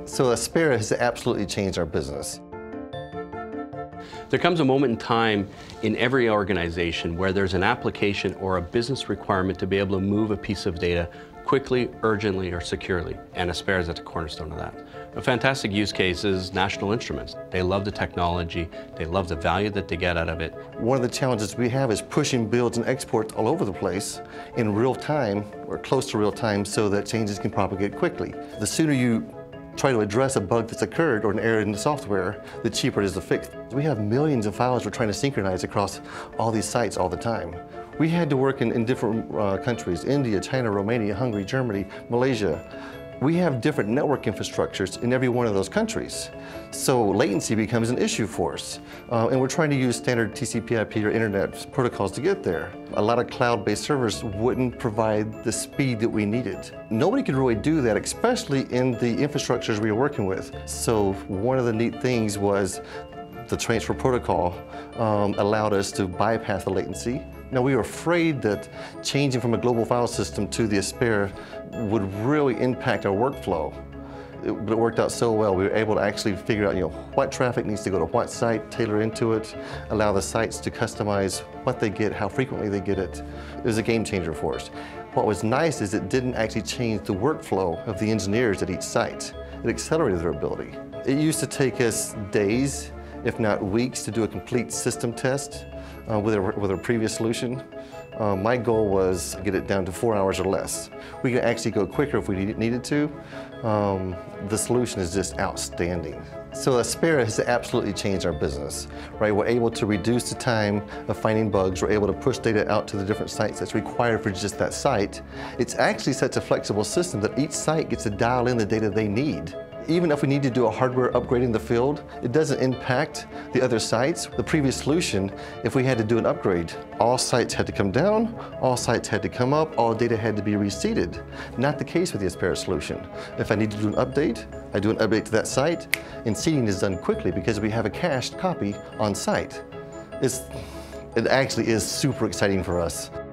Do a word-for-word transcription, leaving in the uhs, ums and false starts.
So Aspera has absolutely changed our business. There comes a moment in time in every organization where there's an application or a business requirement to be able to move a piece of data quickly, urgently, or securely, and Aspera is at the cornerstone of that. A fantastic use case is National Instruments. They love the technology, they love the value that they get out of it. One of the challenges we have is pushing builds and exports all over the place in real time, or close to real time, so that changes can propagate quickly. The sooner you try to address a bug that's occurred or an error in the software, the cheaper it is to fix. We have millions of files we're trying to synchronize across all these sites all the time. We had to work in, in different uh, countries, India, China, Romania, Hungary, Germany, Malaysia. We have different network infrastructures in every one of those countries. So latency becomes an issue for us. Uh, and we're trying to use standard T C P I P or internet protocols to get there. A lot of cloud-based servers wouldn't provide the speed that we needed. Nobody could really do that, especially in the infrastructures we were working with. So one of the neat things was the transfer protocol um, allowed us to bypass the latency. Now, we were afraid that changing from a global file system to the Aspera would really impact our workflow. It, but it worked out so well. We were able to actually figure out, you know, what traffic needs to go to what site, tailor into it, allow the sites to customize what they get, how frequently they get it. It was a game changer for us. What was nice is it didn't actually change the workflow of the engineers at each site. It accelerated their ability. It used to take us days, if not weeks, to do a complete system test uh, with, our, with our previous solution. Uh, my goal was to get it down to four hours or less. We can actually go quicker if we needed to. Um, the solution is just outstanding. So Aspera has absolutely changed our business, right? We're able to reduce the time of finding bugs. We're able to push data out to the different sites that's required for just that site. It's actually such a flexible system that each site gets to dial in the data they need. Even if we need to do a hardware upgrade in the field, it doesn't impact the other sites. The previous solution, if we had to do an upgrade, all sites had to come down, all sites had to come up, all data had to be reseeded. Not the case with the Aspera solution. If I need to do an update, I do an update to that site, and seeding is done quickly because we have a cached copy on site. It's, it actually is super exciting for us.